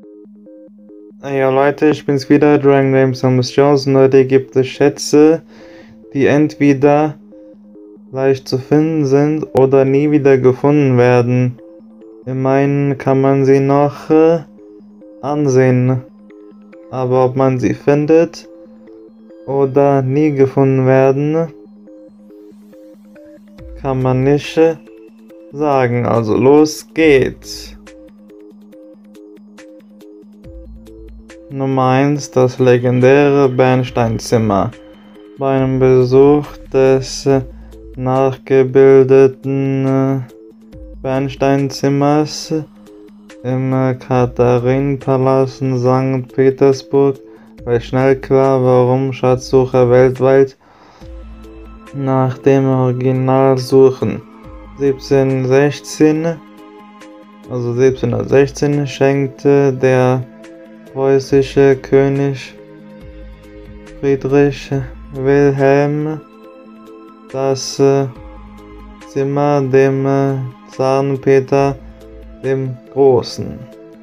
Ja Leute, ich bin's wieder, Dragon Games Jones, und heute gibt es Schätze, die entweder leicht zu finden sind oder nie wieder gefunden werden. Immerhin kann man sie noch ansehen, aber ob man sie findet oder nie gefunden werden, kann man nicht sagen. Also los geht's. Nummer 1, das legendäre Bernsteinzimmer. Bei einem Besuch des nachgebildeten Bernsteinzimmers im Katharinenpalast in St. Petersburg wird schnell klar, warum Schatzsucher weltweit nach dem Original suchen. 1716 schenkte der preußische König Friedrich Wilhelm das Zimmer dem Zaren Peter dem Großen.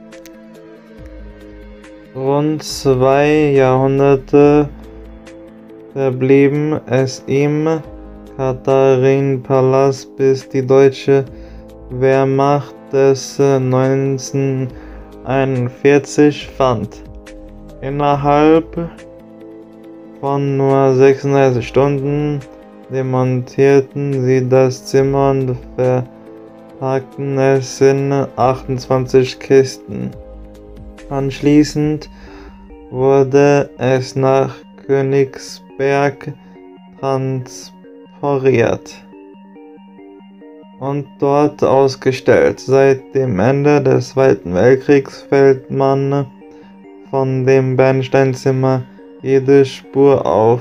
Rund 2 Jahrhunderte verblieben es im Katharinenpalast, bis die deutsche Wehrmacht des 1941 fand. Innerhalb von nur 36 Stunden demontierten sie das Zimmer und verpackten es in 28 Kisten. Anschließend wurde es nach Königsberg transportiert und dort ausgestellt. Seit dem Ende des Zweiten Weltkriegs fällt man von dem Bernsteinzimmer jede Spur auf.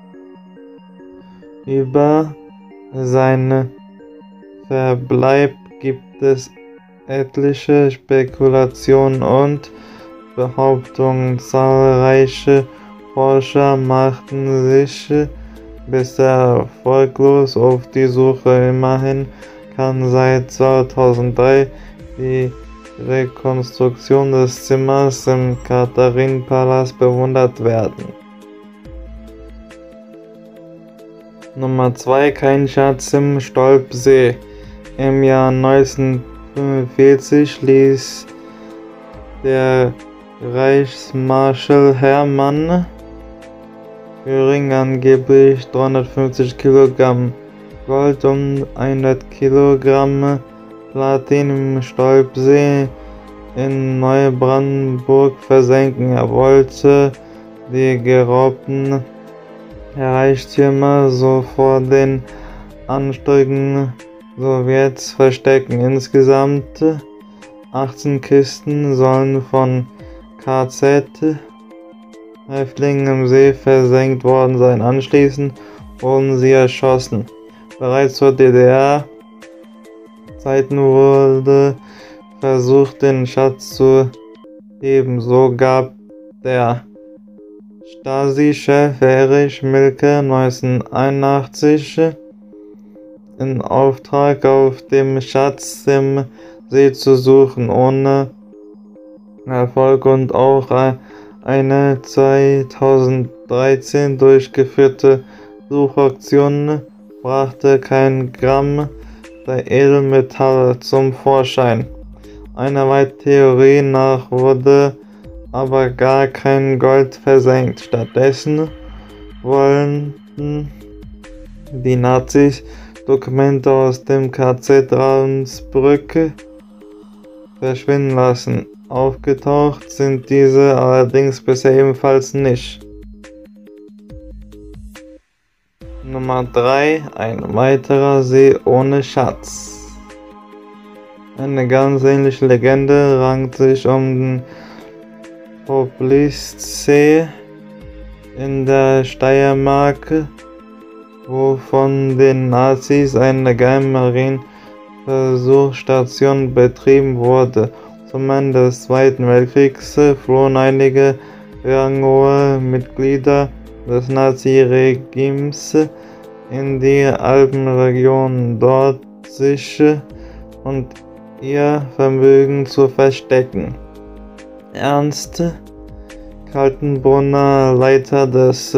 Über seinen Verbleib gibt es etliche Spekulationen und Behauptungen. Zahlreiche Forscher machten sich bisher erfolglos auf die Suche. Immerhin kann seit 2003 die Rekonstruktion des Zimmers im Katharinenpalast bewundert werden. Nummer 2, kein Schatz im Stolpsee. Im Jahr 1945 ließ der Reichsmarschall Hermann Göring angeblich 350 Kilogramm Gold und 100 Kilogramm Platin im Stolpsee in Neubrandenburg versenken. Er wollte die geraubten Reichtümer so vor den Anstößen Sowjets verstecken. Insgesamt 18 Kisten sollen von KZ-Häftlingen im See versenkt worden sein. Anschließend wurden sie erschossen. Bereits zur DDR-Zeiten wurde versucht, den Schatz zu heben. So gab der Stasi-Chef Erich Mielke 1981 in Auftrag, auf dem Schatz im See zu suchen, ohne Erfolg, und auch eine 2013 durchgeführte Suchaktion brachte kein Gramm der Edelmetalle zum Vorschein. Einer weiteren Theorie nach wurde aber gar kein Gold versenkt. Stattdessen wollten die Nazis Dokumente aus dem KZ Ravensbrück verschwinden lassen. Aufgetaucht sind diese allerdings bisher ebenfalls nicht. Nummer 3, ein weiterer See ohne Schatz. Eine ganz ähnliche Legende rankt sich um den Poplistsee in der Steiermark, wo von den Nazis eine geheime Marineversuchsstation betrieben wurde. Zum Ende des Zweiten Weltkriegs flohen einige ranghohe Mitglieder des Nazi-Regimes in die Alpenregion, dort sich und ihr Vermögen zu verstecken. Ernst Kaltenbrunner, Leiter des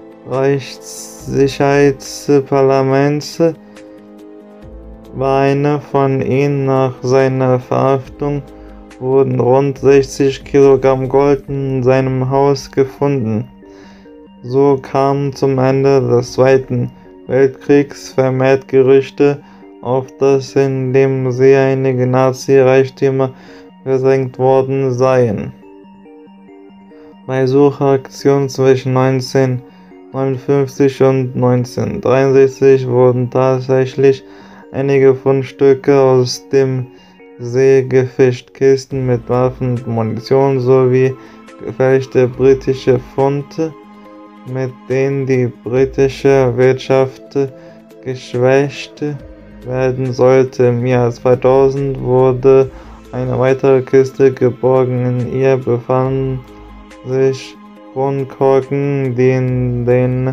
Reichssicherheitsparlaments, war einer von ihnen. Nach seiner Verhaftung wurden rund 60 Kilogramm Gold in seinem Haus gefunden. So kamen zum Ende des Zweiten Weltkriegs vermehrt Gerüchte auf, dass in dem See einige Nazi-Reichtümer versenkt worden seien. Bei Suchaktionen zwischen 1959 und 1963 wurden tatsächlich einige Fundstücke aus dem See gefischt. Kisten mit Waffen und Munition sowie gefälschte britische Pfund, mit denen die britische Wirtschaft geschwächt werden sollte. Im Jahr 2000 wurde eine weitere Kiste geborgen. In ihr befanden sich Kronkorken, die in den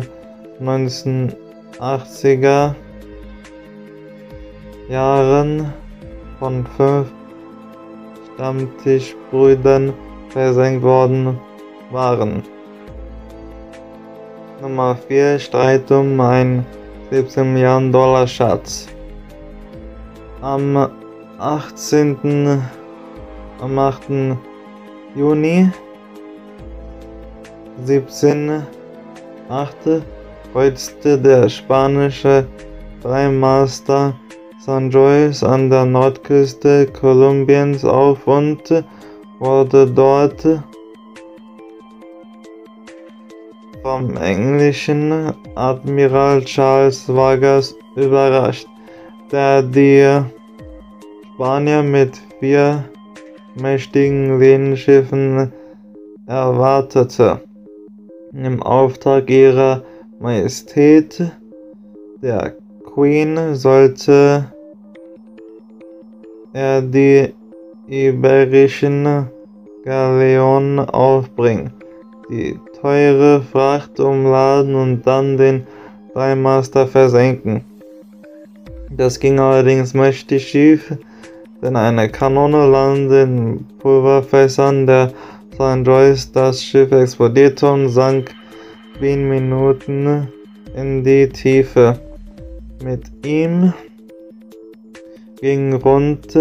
1980er Jahren von 5 Stammtischbrüdern versenkt worden waren. Nummer 4. Streit um einen 17 Milliarden Dollar Schatz. Am 8. Juni 1708 kreuzte der spanische Dreimaster San Jois an der Nordküste Kolumbiens auf und wurde dort vom englischen Admiral Charles Vargas überrascht, der die Spanier mit 4 mächtigen Lehnschiffen erwartete. Im Auftrag ihrer Majestät, der Queen, sollte er die iberischen Galeonen aufbringen, die teure Fracht umladen und dann den Dreimaster versenken. Das ging allerdings mächtig schief, denn eine Kanone landete in Pulverfässern der San Jois, das Schiff explodierte und sank binnen Minuten in die Tiefe. Mit ihm gingen rund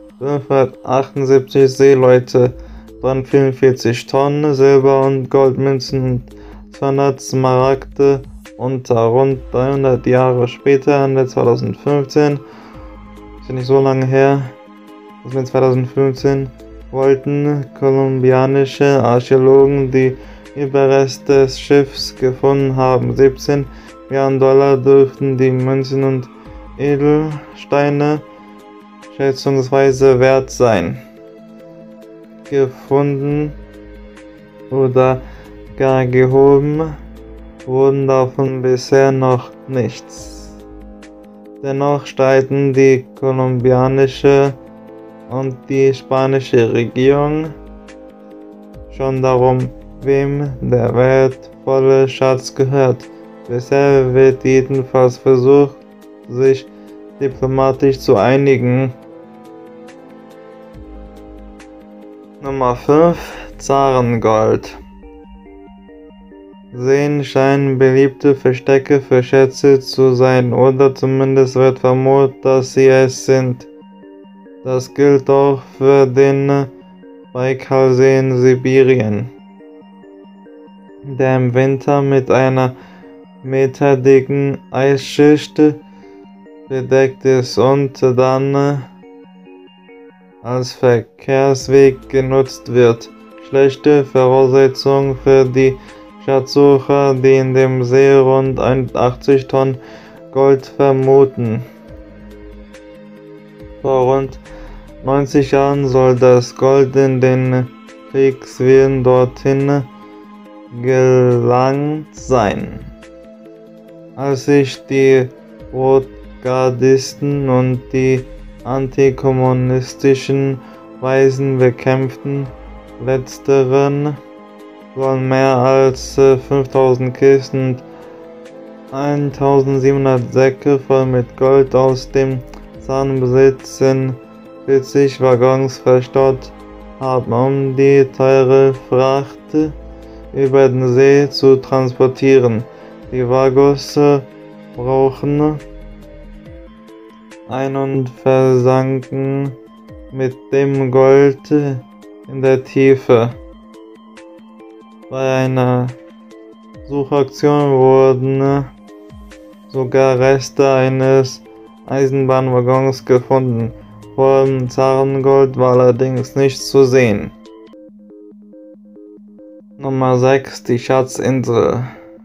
578 Seeleute, 344 Tonnen Silber- und Goldmünzen und 200 Smaragde unter. Rund 300 Jahre später, Ende 2015, ist ja nicht so lange her, das mit 2015, wollten kolumbianische Archäologen die Überreste des Schiffs gefunden haben. 17 Milliarden Dollar dürften die Münzen und Edelsteine schätzungsweise wert sein. Gefunden oder gar gehoben wurden davon bisher noch nichts. Dennoch streiten die kolumbianische und die spanische Regierung schon darum, wem der wertvolle Schatz gehört. Bisher wird jedenfalls versucht, sich diplomatisch zu einigen. Nummer 5. Zarengold. Seen scheinen beliebte Verstecke für Schätze zu sein, oder zumindest wird vermutet, dass sie es sind. Das gilt auch für den Baikalsee in Sibirien, der im Winter mit einer meterdicken Eisschicht bedeckt ist und dann als Verkehrsweg genutzt wird. Schlechte Voraussetzungen für die Schatzsucher, die in dem See rund 81 Tonnen Gold vermuten. Vor rund 90 Jahren soll das Gold in den Kriegswirren dorthin gelangt sein. Als sich die Rotgardisten und die antikommunistischen Weisen bekämpften, letzteren sollen mehr als 5000 Kisten und 1700 Säcke voll mit Gold aus dem Zarenbesitz in 40 Waggons verstaut haben, um die teure Fracht über den See zu transportieren. Die Vagos brauchen ein und versanken mit dem Gold in der Tiefe. Bei einer Suchaktion wurden sogar Reste eines Eisenbahnwaggons gefunden. Vom Zarengold war allerdings nichts zu sehen. Nummer 6. Die Schatzinsel.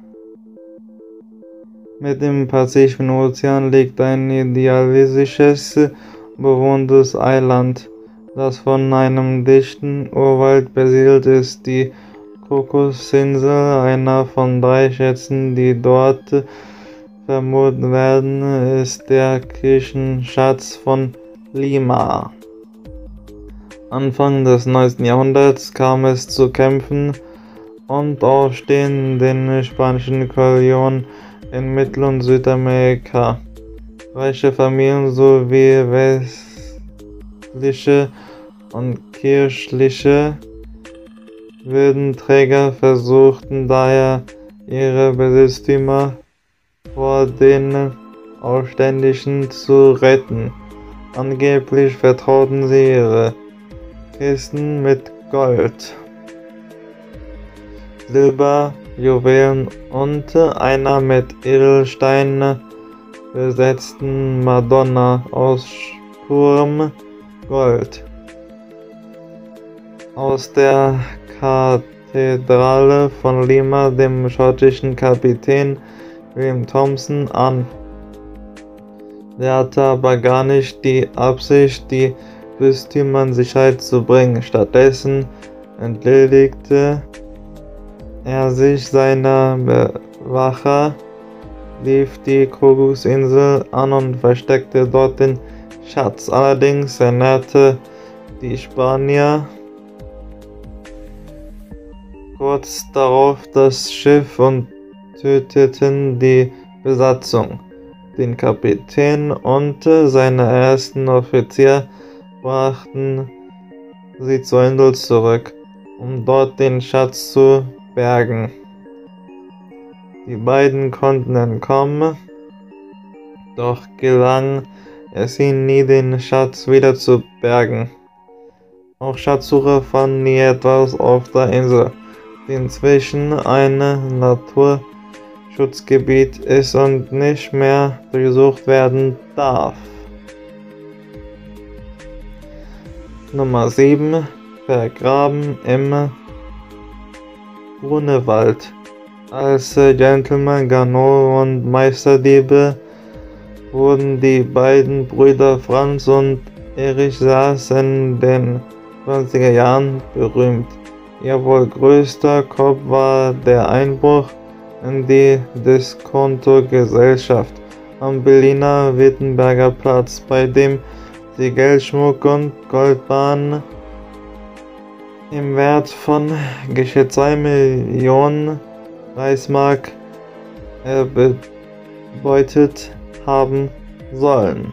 Mit dem Pazifischen Ozean liegt ein idealistisches, bewohntes Eiland, das von einem dichten Urwald besiedelt ist. Die Kokosinsel, einer von 3 Schätzen, die dort vermutet werden, ist der Kirchenschatz von Lima. Anfang des 19. Jahrhunderts kam es zu Kämpfen und Aufständen in den spanischen Kolonien in Mittel- und Südamerika. Reiche Familien sowie westliche und kirchliche Würdenträger versuchten daher, ihre Besitztümer vor den Aufständischen zu retten. Angeblich vertrauten sie ihre Kisten mit Gold, Silber, Juwelen und einer mit Edelsteinen besetzten Madonna aus purem Gold. Aus der Kathedrale von Lima, dem schottischen Kapitän William Thompson, an. Der hatte aber gar nicht die Absicht, die Bistümer in Sicherheit zu bringen. Stattdessen entledigte er sich seiner Bewacher, lief die Kokosinsel an und versteckte dort den Schatz. Allerdings ernährte die Spanier kurz darauf das Schiff und töteten die Besatzung. Den Kapitän und seine ersten Offizier brachten sie zur Insel zurück, um dort den Schatz zu bergen. Die beiden konnten entkommen, doch gelang es ihnen nie, den Schatz wieder zu bergen. Auch Schatzsucher fanden nie etwas auf der Insel, die inzwischen ein Naturschutzgebiet ist und nicht mehr durchsucht werden darf. Nummer 7. Vergraben im Grunewald. Als Gentleman, Gano und Meisterdiebe wurden die beiden Brüder Franz und Erich Saas in den 20er Jahren berühmt. Ihr wohl größter Kopf war der Einbruch in die Diskontogesellschaft am Berliner Wittenberger Platz, bei dem sie Geldschmuck und Goldbarren im Wert von geschätzt 2 Millionen Reichsmark erbeutet haben sollen.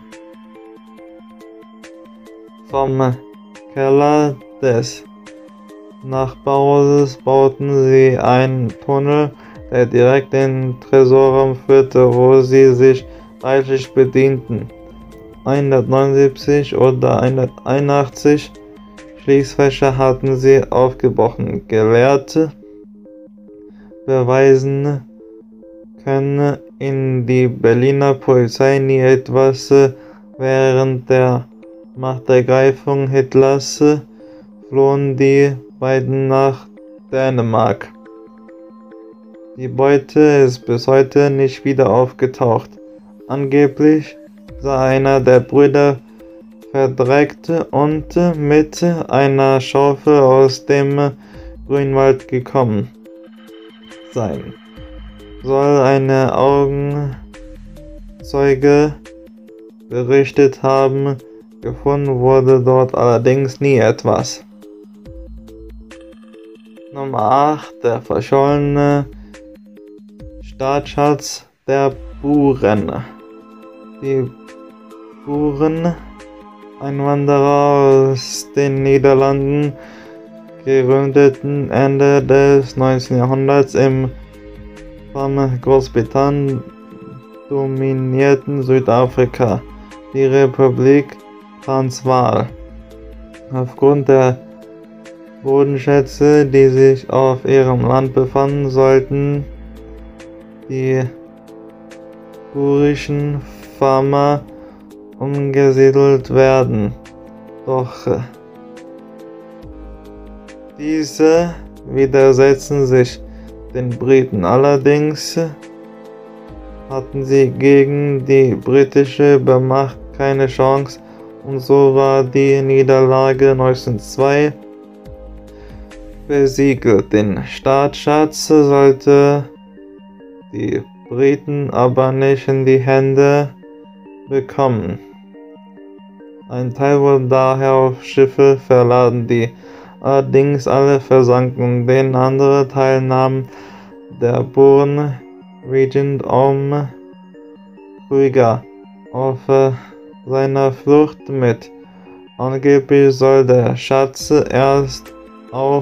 Vom Keller des Nachbarhauses bauten sie einen Tunnel, der direkt in den Tresorraum führte, wo sie sich reichlich bedienten. 179 oder 181 Schließfächer hatten sie aufgebrochen. Gelehrte beweisen können in die Berliner Polizei nie etwas. Während der Machtergreifung Hitlers flohen die beiden nach Dänemark. Die Beute ist bis heute nicht wieder aufgetaucht. Angeblich sei einer der Brüder verdreckt und mit einer Schaufel aus dem Grünwald gekommen sein. Soll eine Augenzeuge berichtet haben, gefunden wurde dort allerdings nie etwas. Nummer 8. Der verschollene Staatsschatz der Buren. Die Buren, Einwanderer aus den Niederlanden, gegründeten Ende des 19. Jahrhunderts im vom Großbritannien dominierten Südafrika die Republik Transvaal. Aufgrund der Bodenschätze, die sich auf ihrem Land befanden, sollten die burischen Farmer umgesiedelt werden. Doch diese widersetzten sich den Briten. Allerdings hatten sie gegen die britische Übermacht keine Chance und so war die Niederlage 1902 besiegelt. Den Staatsschatz sollte die Briten aber nicht in die Hände bekommen. Ein Teil wurde daher auf Schiffe verladen, die allerdings alle versanken. Den anderen Teil nahm der Bourne Regent Krüger auf seiner Flucht mit. Angeblich soll der Schatz erst auf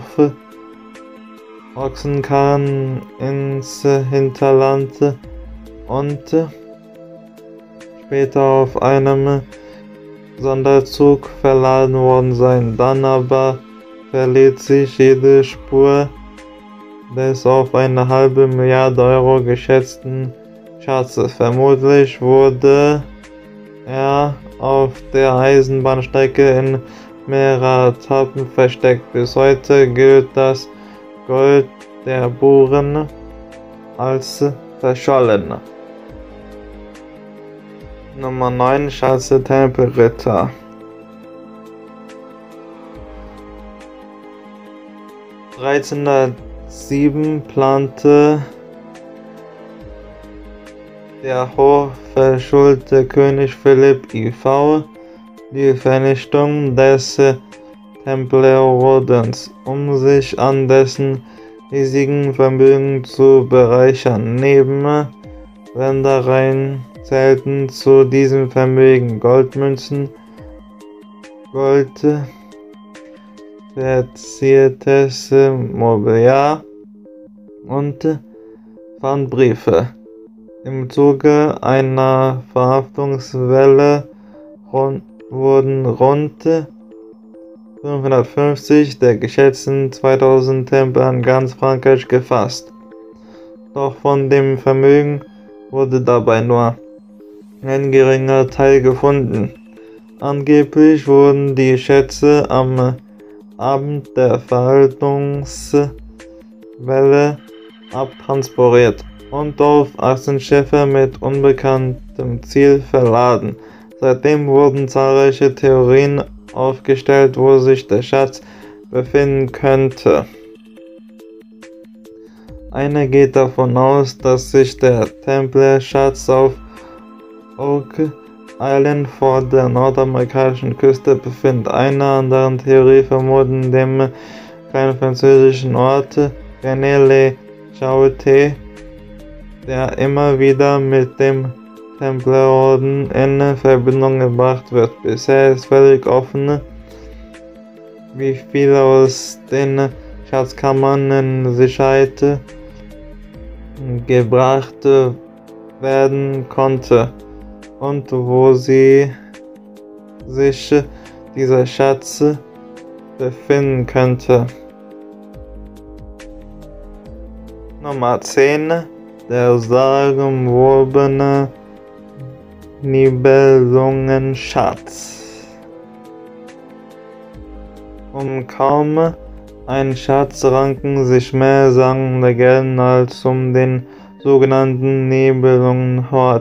Ochsenkarren ins Hinterland und später auf einem Sonderzug verladen worden sein. Dann aber verliert sich jede Spur des auf eine halbe Milliarde Euro geschätzten Schatzes. Vermutlich wurde er auf der Eisenbahnstrecke in mehreren Etappen versteckt. Bis heute gilt das Gold der Buren als verschollen. Nummer 9. Schatz der Tempelritter. 1307 plante der hochverschuldete König Philipp IV die Vernichtung des Templerordens, um sich an dessen riesigen Vermögen zu bereichern. Neben Ländereien zählten zu diesem Vermögen Goldmünzen, verziertes Mobiliar und Pfandbriefe. Im Zuge einer Verhaftungswelle wurden rund 550 der geschätzten 2000 Tempel in ganz Frankreich gefasst. Doch von dem Vermögen wurde dabei nur ein geringer Teil gefunden. Angeblich wurden die Schätze am Abend der Verhaltungswelle abtransportiert und auf 18 Schiffe mit unbekanntem Ziel verladen. Seitdem wurden zahlreiche Theorien aufgestellt, wo sich der Schatz befinden könnte. Eine geht davon aus, dass sich der Templer-Schatz auf Oak Island vor der nordamerikanischen Küste befindet. Eine andere Theorie vermutet dem kleinen französischen Ort Rennes-les-Chaussées, der immer wieder mit dem Templerorden in Verbindung gebracht wird. Bisher ist völlig offen, wie viel aus den Schatzkammern in Sicherheit gebracht werden konnte und wo sich dieser Schatz befinden könnte. Nummer 10. Der sagenumwobene Nibelungenschatz. Um kaum einen Schatz ranken sich mehr Sagen und Legenden als um den sogenannten Nibelungenhort.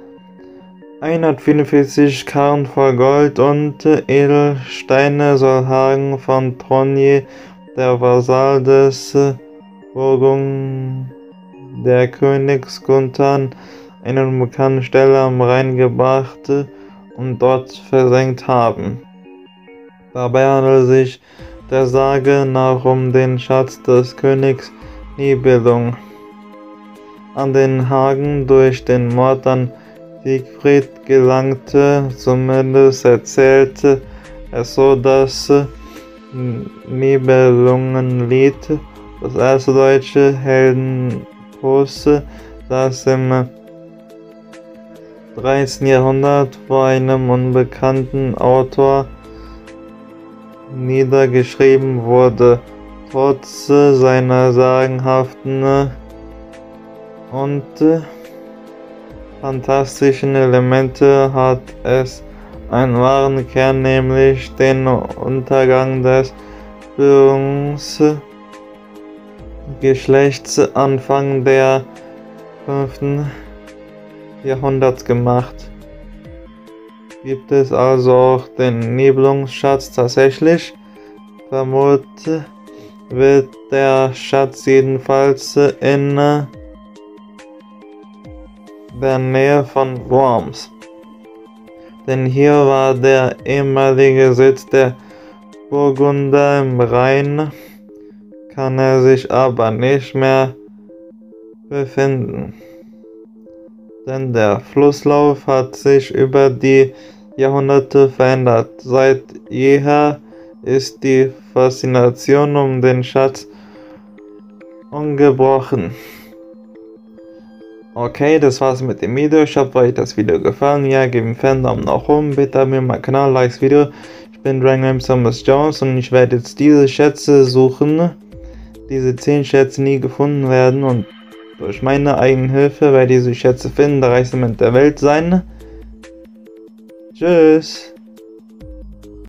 144 Karren voll Gold und Edelsteine soll Hagen von Tronje, der Vasall des Burgund der Königs Gunther, an einer unbekannten Stelle am Rhein gebracht und dort versenkt haben. Dabei handelt es sich der Sage nach um den Schatz des Königs Nibelung. An den Hagen durch den Mord an Siegfried gelangte, zumindest erzählte es so, dass Nibelungenlied, das erste deutsche Heldenposte, das im 13. Jahrhundert vor einem unbekannten Autor niedergeschrieben wurde. Trotz seiner sagenhaften und fantastischen Elemente hat es einen wahren Kern, nämlich den Untergang des Bürgergeschlechts Anfang der 5. Jahrhunderts gemacht. Gibt es also auch den Nibelungenschatz tatsächlich? Vermutet wird der Schatz jedenfalls in der Nähe von Worms. Denn hier war der ehemalige Sitz der Burgunder im Rhein, kann er sich aber nicht mehr befinden. Denn der Flusslauf hat sich über die Jahrhunderte verändert. Seit jeher ist die Faszination um den Schatz ungebrochen. Okay, das war's mit dem Video. Ich hoffe, euch das Video gefallen. Ja, gebt mir einen Daumen nach oben. Bitte abonniert meinen Kanal, like das Video. Ich bin Dragonlame Thomas Jones und ich werde jetzt diese Schätze suchen. Diese 10 Schätze nie gefunden werden und durch meine eigene Hilfe werde ich diese Schätze finden, der reichste Mensch der Welt sein. Tschüss.